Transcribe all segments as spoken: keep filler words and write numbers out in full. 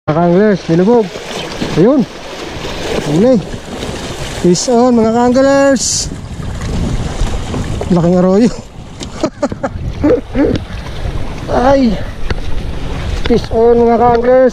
Mga ka-anglers, nilubog. Ayun. Huli. Fish on mga ka-anglers. Laking arroyo. Ay. Fish on mga ka-anglers.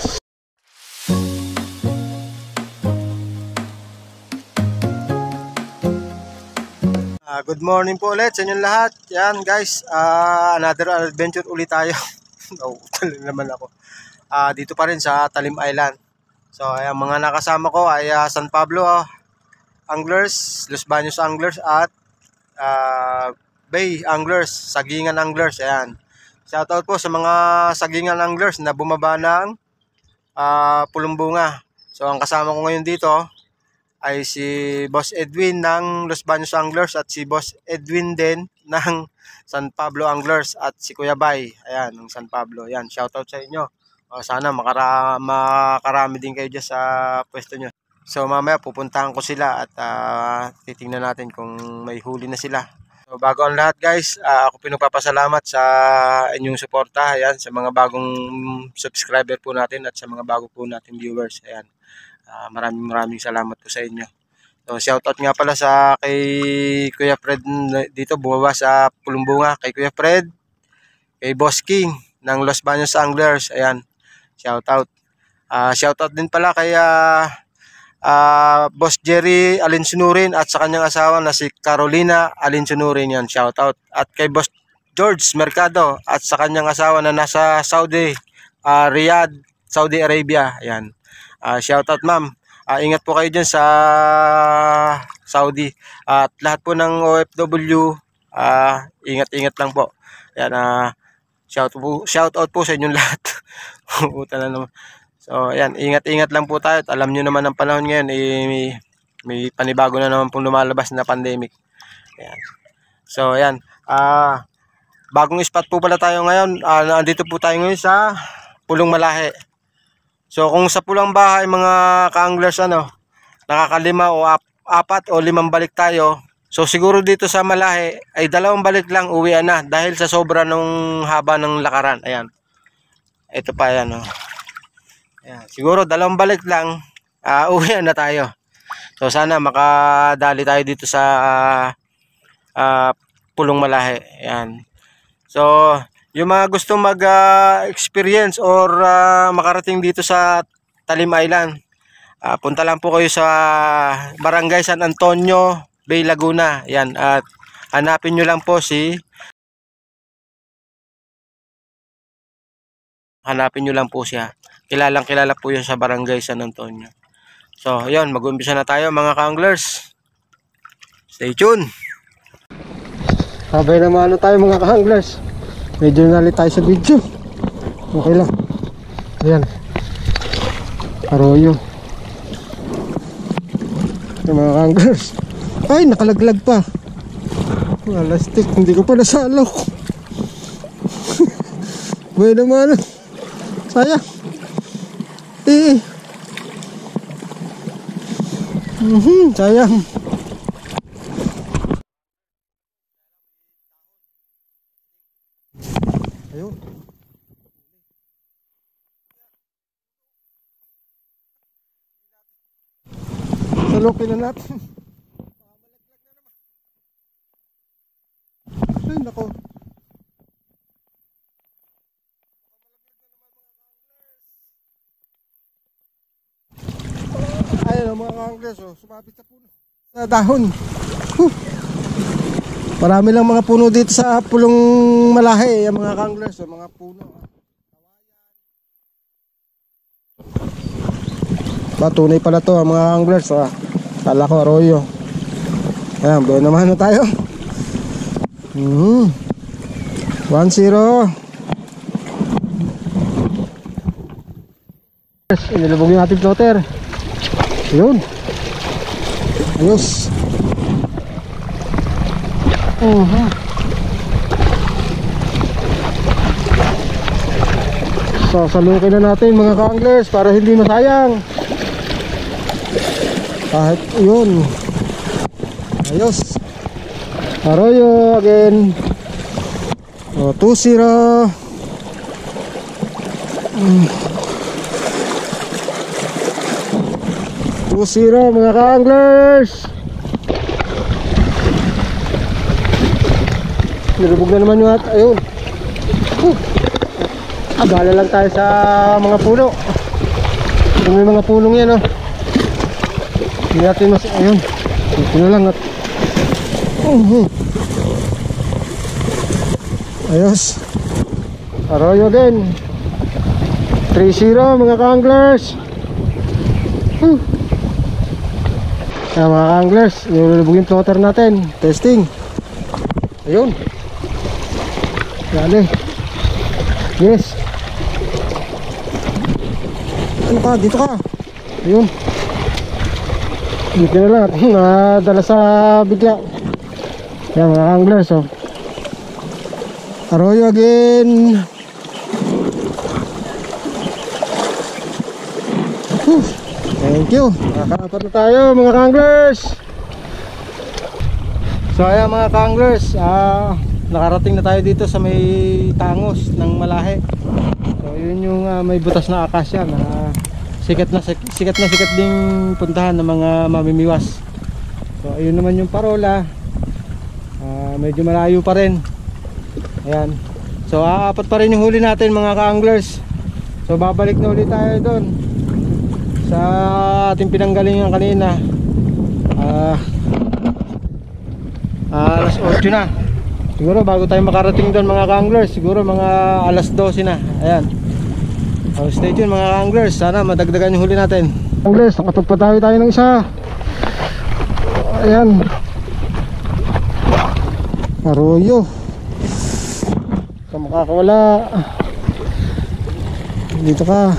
Uh, good morning po ulit sa inyong lahat. Yan guys, uh, another adventure ulit tayo. No, talo naman ako. Uh, dito pa rin sa Talim Island. So ay, ang mga nakasama ko ay uh, San Pablo uh, Anglers, Los Baños Anglers at uh, Bay Anglers, Sagingan Anglers. Ayan. Shoutout po sa mga Sagingan Anglers na bumaba ng uh, Pulumbunga. So ang kasama ko ngayon dito ay si Boss Edwin ng Los Baños Anglers at si Boss Edwin din ng San Pablo Anglers at si Kuya Bay, ayan, ng San Pablo. Ayan, shoutout sa inyo. O, sana makara makarami din kayo dyan sa pwesto nyo. So mamaya pupuntahan ko sila at uh, titingnan natin kung may huli na sila. So bago ang lahat guys, uh, ako pinagpapasalamat sa inyong suporta, ayan, sa mga bagong subscriber po natin at sa mga bago po natin viewers. Ayan. Uh, maraming maraming salamat po sa inyo. So shoutout nga pala sa kay Kuya Fred dito bumaba sa Pulumbunga, kay Kuya Fred, kay Boss King ng Los Baños Anglers. Ayan. Shoutout. Uh, shoutout din pala kay uh, uh, Boss Jerry Alinsunurin at sa kanyang asawa na si Carolina Alinsunurin. Yan, shoutout. At kay Boss George Mercado at sa kanyang asawa na nasa Saudi, uh, Riyadh, Saudi Arabia. Ayan. Uh, shoutout ma'am. Uh, ingat po kayo dyan sa Saudi. Uh, at lahat po ng O F W, uh, ingat-ingat lang po. Ayan, uh, shout, po, shout out po sa inyong lahat. Puta na naman. So ayan, ingat-ingat lang po tayo. At alam nyo naman ang panahon ngayon, eh, may, may panibago na naman pong lumalabas na pandemic. Ayan. So ayan, uh, bagong spot po pala tayo ngayon. Uh, nandito po tayo ngayon sa Pulong Malahe. So kung sa Pulang Bahay mga ka-anglers ano, nakakalima o ap apat o limang balik tayo. So siguro dito sa Malahe ay dalawang balik lang uwian na dahil sa sobra nung haba ng lakaran. Ayan. Ito pa yan oh. Ayan. Siguro dalawang balik lang uh, uwian na tayo. So sana makadali tayo dito sa uh, uh, Pulong Malahe. Ayan. So yung mga gusto mag-experience uh, or uh, makarating dito sa Talim Island, uh, punta lang po kayo sa Barangay San Antonio, Bay Laguna. Yan, at hanapin nyo lang po si hanapin nyo lang po siya. Kilalang kilala po yun sa Barangay San Antonio. So yun, mag-umpisa na tayo mga ka-anglers. Stay tuned. Sabay naman ano tayo mga ka-anglers. Medyo nalit tayo sa video. Okay lang. Ayan. Arroyo. Yung mga anglers. Ay, nakalaglag pa. Malastik. Hindi ko pa nasalok. Buhay naman. Sayang. Eh. Mm-hmm, sayang. Ayun. Salukin na natin. Ay, nako. Ayun mga ka-anglers, oh, sumabit sa puno. Sa dahon. Huh. Marami lang mga puno dito sa Pulong Malahe, yung mga ka-anglers, yung mga puno. Ba, tunay pala to mga anglers, ah. Kala ko arroyo. Ayan, buhay naman na tayo. Mm-hmm. one zero. Inilubog yung ating floater. Ayun. Ayos. Uh-huh. Sasalukin na natin mga ka-anglers para hindi masayang. Kahit yun. Ayos. Arroyo again. O, two zero. Mm. two zero mga ka-anglers. Nilubog na naman yung at ayun. Uh, abala lang tayo sa mga puno. Kung may mga punong yan, oh. Hindi natin mas ayun. Ito na lang at uh -huh. Ayos. Arroyo din three zero mga ka-anglers. uh. Kaya mga ka-anglers, nilulubog yung plotter natin. Testing. Ayun. Dali. Yes. Ano ka? Dito ka. Ayun. Dito na lang at nadala sa bigla. Kaya mga ka-anglers, oh. Arroyo again. Whew. Thank you. Nakakaapat na tayo mga ka-anglers. So ayan mga ka-anglers, ah, nakarating na tayo dito sa may tangos ng Malahe. So yun yung uh, may butas na akasya na sikat na sikat na sikat ding puntahan ng mga mamimiwas. So ayun naman yung parola. Ah, medyo malayo pa rin. Ayan. So aapat pa rin yung huli natin mga ka-anglers. So babalik na ulit tayo doon sa ating pinanggalingan kanina. Ah, uh, alas otso na. Siguro bago tayo makarating doon mga ka-anglers, siguro mga alas dose na. Ayan. So stay tuned mga ka-anglers. Sana madagdagan yung huli natin. Anglers, nakapagpatawi tayo ng isa. Ayan. Arroyo. Ka makakawala. Dito ka.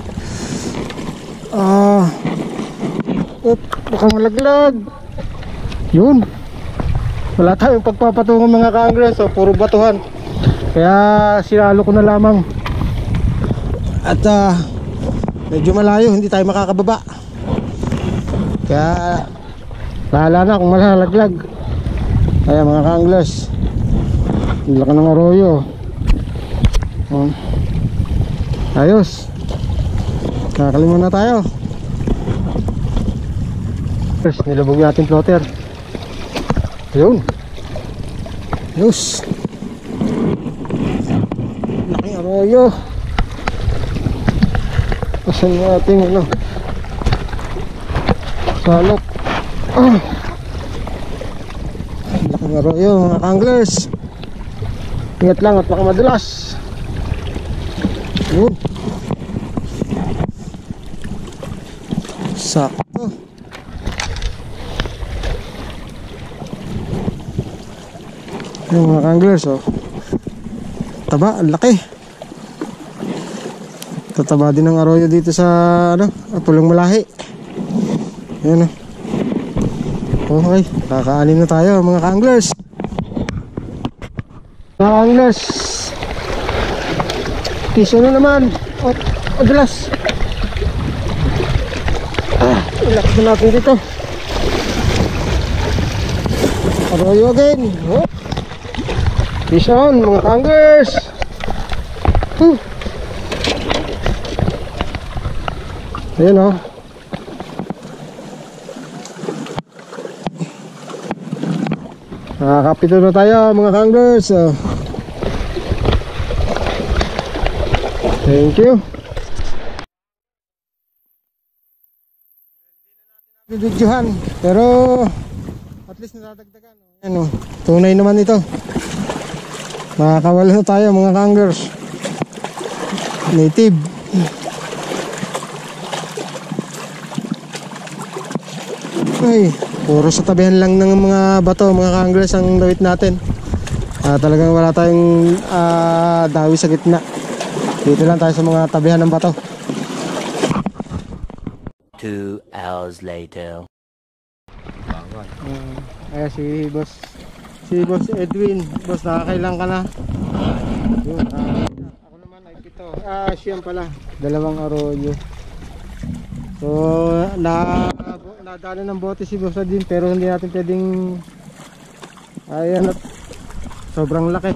Ah. Oop, baka malaglag. Yun. Wala tayong pagpapatungan mga ka-anglers, so puro batuhan. Kaya sinalo ko na lamang. At uh, medyo malayo, hindi tayo makakababa. Kaya bahala na kung malalaglag. Kaya mga ka-anglers, laki ng arroyo. um, Ayos. Nakakalimon na tayo. First, nilubog natin plotter. Ayun. Ayos. Laking arroyo. Pasan natin ano, salok. Ah. Laking arroyo mga ka-anglers. Ingat lang at baka madulas. Ayun. Sakto. Yung mga ka-anglers, oh. Taba, ang laki. Tataba din ng arroyo dito sa ano, Pulong Malahe. Ayan, oh. Okay, kakaanin na tayo mga ka-anglers. Mga ka-anglers, piso na naman. Oh, madulas. Ah, ilakad na natin dito. Arroyo again. Oh. Fish on mga ka-anglers. Huh. Ayan, oh. Nakakapito na tayo mga ka-anglers, oh. Thank you. Bibidyohan, pero at least nadadagdagan. Ayan, oh. Tunay naman ito. Makakawala na tayo mga ka-anglers. Native. Ay, puro sa tabihan lang ng mga bato mga ka-anglers ang dawit natin. Ah, talagang wala tayong ah, dawi sa gitna. Dito lang tayo sa mga tabihan ng bato. Two hours later. Uh, ayan si boss Si boss Edwin. Boss, nakakailang ka na? Yun, uh, ako naman ay pito. Ah, siyam pala. Dalawang arroyo. So, na nadala ng bote si boss Edwin, pero hindi natin pwedeng ayan, sobrang laki.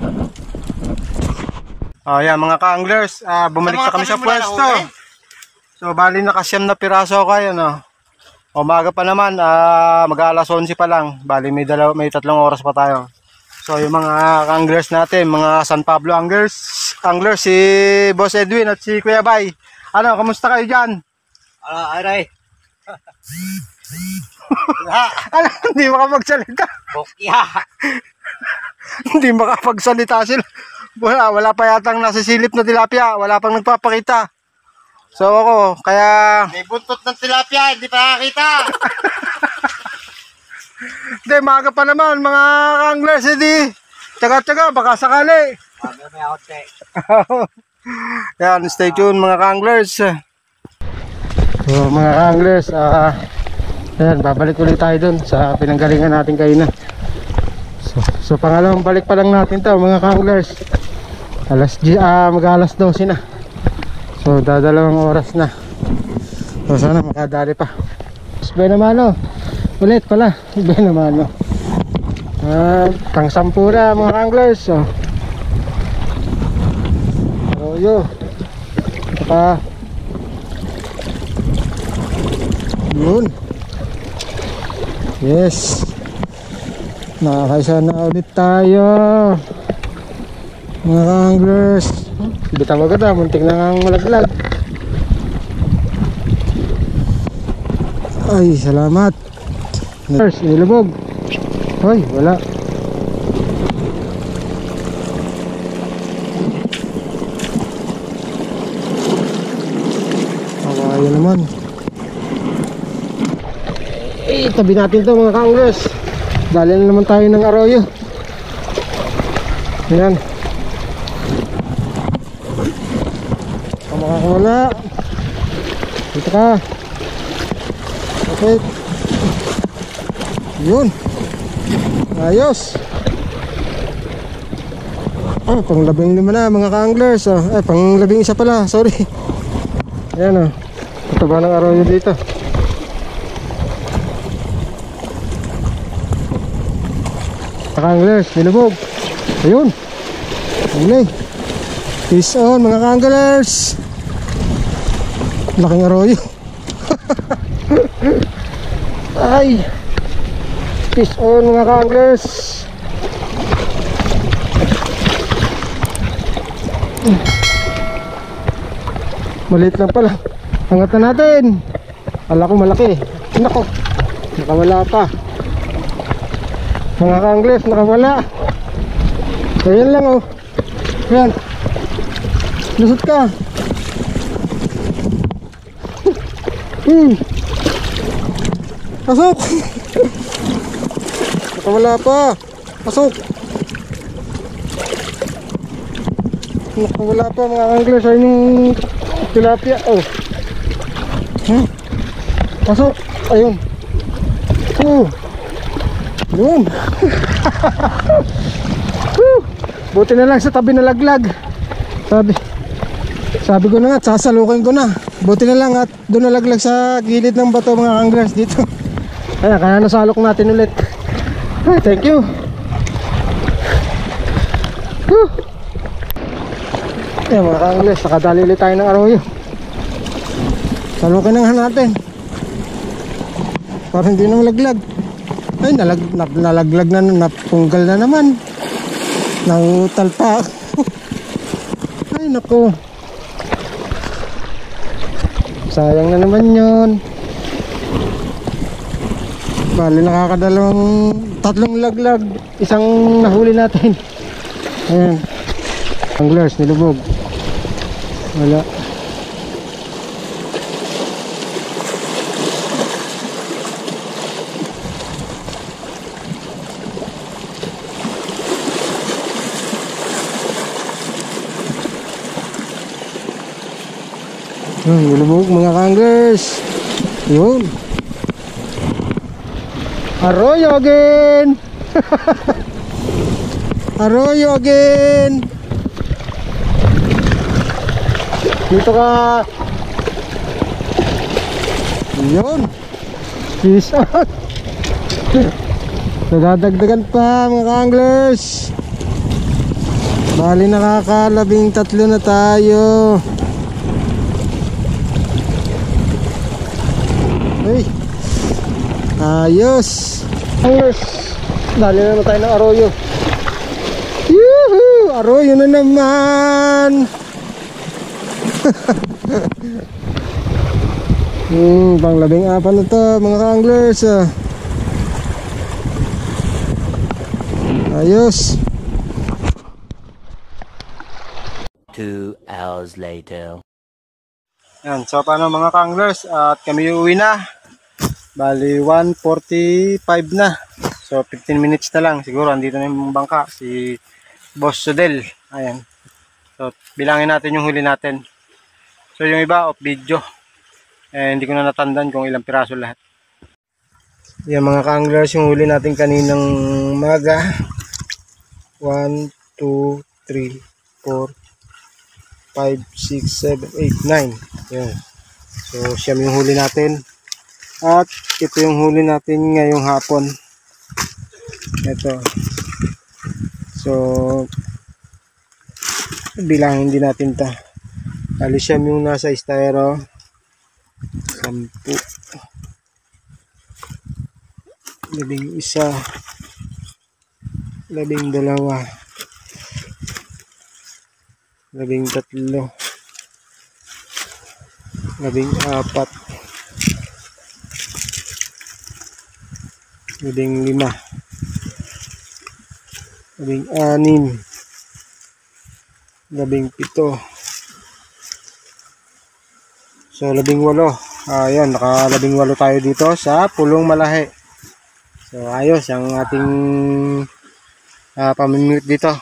Oh, yan mga ka-anglers, uh, bumalik na kami sa pwesto. So, bali nakasyam na piraso ako, ayan, oh. Umaga pa naman, ah, mag-alas onse pa lang. Bali may dalaw may tatlong oras pa tayo. So yung mga anglers natin, mga San Pablo anglers, anglers si Boss Edwin at si Kuya Bay. Ano, kamusta kayo diyan? Ah, aray. Ano, hindi makapagsalita. Bokya. Hindi makapagsalita sila. Wala, wala pa yatang nasisilip na tilapia, wala pang nagpapakita. So ako, kaya May buntot ng tilapia, hindi pa nakakita. hindi, maaga pa naman mga anglers, hindi. Tsaga-tsaga, baka sakali. Sabi may ako, te. Yan, stay tuned mga anglers. So mga anglers, ah, ayan, babalik ulit tayo dun sa pinanggalingan natin kayo na. So, so pangalawang balik pa lang natin to mga anglers. Alas, ah, mag-alas dose na. So dadalawang oras na. So sana makadali pa. Benamano ulit pala, Benamano. Ah, pang sampu na mga anglers. So Arroyo. Saka yun. Yes. Nakakaisa na ulit tayo mga anglers. Bitaw agad ah, muntik na ngang malaglag. Ay, salamat. First, nilubog. Hoy, wala. Awayo naman. Eh, tabi natin to mga anglers. Dali na naman tayo ng arroyo. Ayan. Makakawala. Dito ka. Okay. Yun. Ayos. Oh, pang labing lima na mga ka-anglers. Oh. Eh, pang labing isa pala. Sorry. Ayan o. Oh. Ito ba ng arroyo dito? Ka-anglers, nilubog. Ayun. Ayun. Peace on mga ka-anglers. Laking arroyo. Ay, peace on mga ka-anglers. Maliit lang pala. Angatan natin. Ala ko malaki. Nako, nakawala pa mga ka-anglers, nakawala. Ayan lang oh. Ayan, lusot ka. Hmm. Pasok. Nakawala pa. Pasok. Nakawala pa mga anglers. Ayun yung tilapia. Oh. Hmm. Pasok. Ayun. Oh. Yun. Buti na lang sa tabi na laglag. Sabi Sabi ko na nga, sasalukin ko na. Buti na lang at doon nalaglag sa gilid ng bato mga anglers dito. Ayan, kaya nasalok natin ulit. Ay, thank you. Whew. Ayan mga anglers, nakadali ulit tayo ng arroyo. Salukin na nga natin. Parang hindi na malaglag. Ay, nalag, nalaglag na, napunggal na naman. Nautal pa. Ay, naku. Sayang na naman yun. Bali nakakadalawang tatlong laglag. Isang nahuli natin. Ayan. Anglers, nilubog. Wala. Hmm, nilubog mga ka-anglers. Yun. Arroyo again. Arroyo again. Dito ka. Yun. Peace out. Nadadagdagan pa mga ka-anglers. Bali nakakalabing tatlo na tayo. Hey, Ayos. Anglers. Dali na naman tayo ng arroyo. Yuhu! Arroyo na naman. Hmm, pang labing apat na to mga ka-anglers. ah. Ayos. Two hours later. Yan, so paano mga ka-anglers? At kami uwi na. Bali one forty-five na. So fifteen minutes na lang. Siguro andito na yung bangka. Si Boss Sudel. Ayan. So bilangin natin yung huli natin. So yung iba off video. Eh, hindi ko na natandaan kung ilang piraso lahat. Yan mga ka-anglers, yung huli natin kaninang maga. one, two, three, four, five, six, seven, eight, nine. Yan. So siyam yung huli natin. At ito yung huli natin ngayong hapon. Ito. So bilangin din natin ta. Bali siyam yung nasa estero. Sampu. Labing isa. Labing dalawa. Labing tatlo. Labing apat. Labing lima. Labing anim. Labing pito. So labing walo. Ayan, nakalabing walo tayo dito sa Pulong Malahi. So ayos ang ating uh, pamimute dito.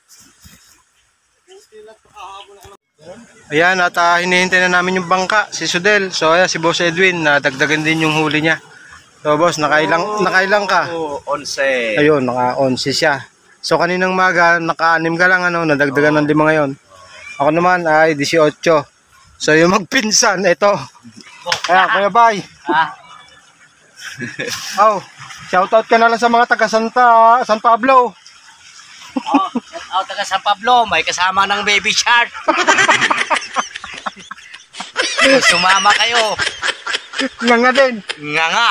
Ayan, at uh, hinihintay na namin yung bangka, si Sudel. So ayan, si Boss Edwin, na uh, dagdagan din yung huli niya. So boss, nakailang, nakailang ka? Onse. Ayun, naka-onse siya. So kaninang maga, naka-anim ka lang, ano, nadagdagan ng lima ngayon. Ako naman ay eighteen. So yung magpinsan, ito. Ayan, Kuya Bay. Ah. Oh, shoutout ka na lang sa mga taga Santa, San Pablo. Oh, shout out taga San Pablo, may kasama ng baby shark. Sumama kayo. Nga nga din. Nga nga.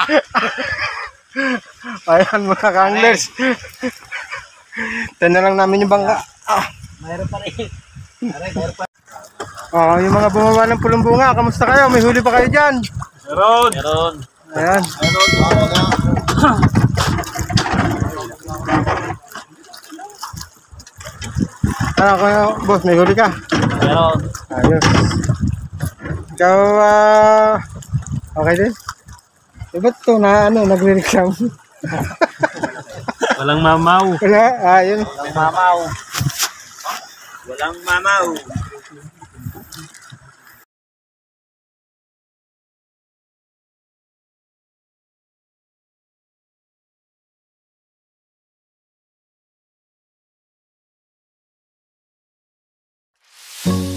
Ayan mga ka-anglers. Ito na lang namin yung bangka. Ah. Mayroon pa rin. Aray, mayroon pa. Oh, yung mga bumaba ng Pulong Bunga, kamusta kayo? May huli pa kayo dyan? Meron. Meron. Ayan. Ano kayo, boss, may huli ka? Meron. Ayos. Ikaw, ah, okay din? Eh, ba't ito na, ano, nagre-reclam? Walang mamaw. Wala, ayun. Walang mamaw. Walang mamaw. Thank you.